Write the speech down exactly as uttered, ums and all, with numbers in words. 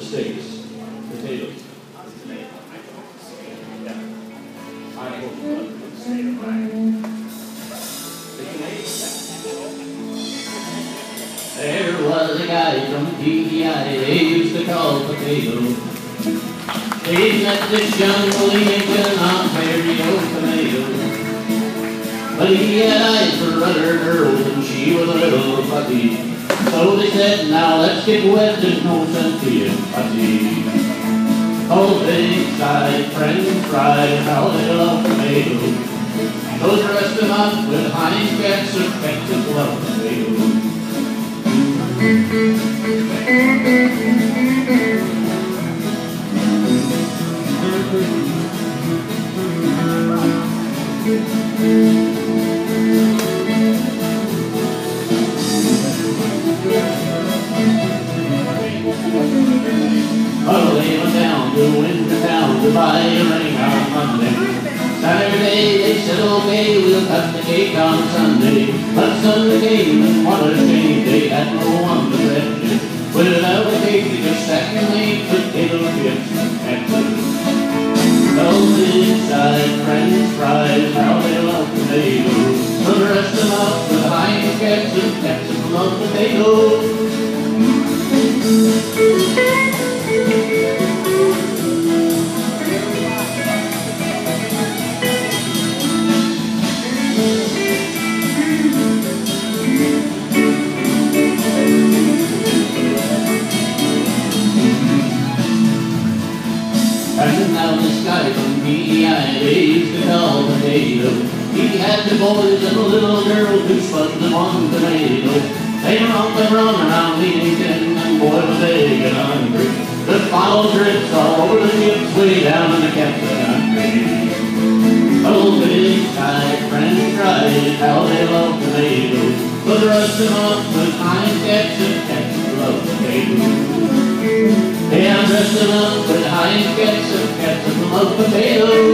States. Potatoes. Yeah. I hope you love the state of mind. There was a guy from P E I they used to call Potato. He met this young Lincoln Ontario tomato. But he had eyes for other girls and she was a little fussy. So they said, now let's get wet, there's no sense to you, fussy. Oh, big side, French fries, how they love tomatoes. Those dressed them up with Heinz ketchup, ketchup love tomatoes. Oh, they went down to Winter Town to buy a ring on Monday. Saturday they said, okay, we'll cut the cake on Sunday. But Sunday came and what a shame, they had no one to fetch it. Without a cake, they just sat and made potato chips and ketchup. Oh, inside French fries, how they love tomatoes. So dress them up with Heinz ketchup, ketchup love potatoes. And now this guy from P E I they used to call Potato. He had the boys and the little girls who spun them on tomato. They run and run around Leamington and boy was they get hungry. The bottle drips all over the hips way down in the Ketch country. Oh, big side French fries, how they love tomatoes. But rust them up with Heinz ketchup, ketchup love potatoes. Hey, I'm dressing up with Heinz ketchup, ketchup love potatoes.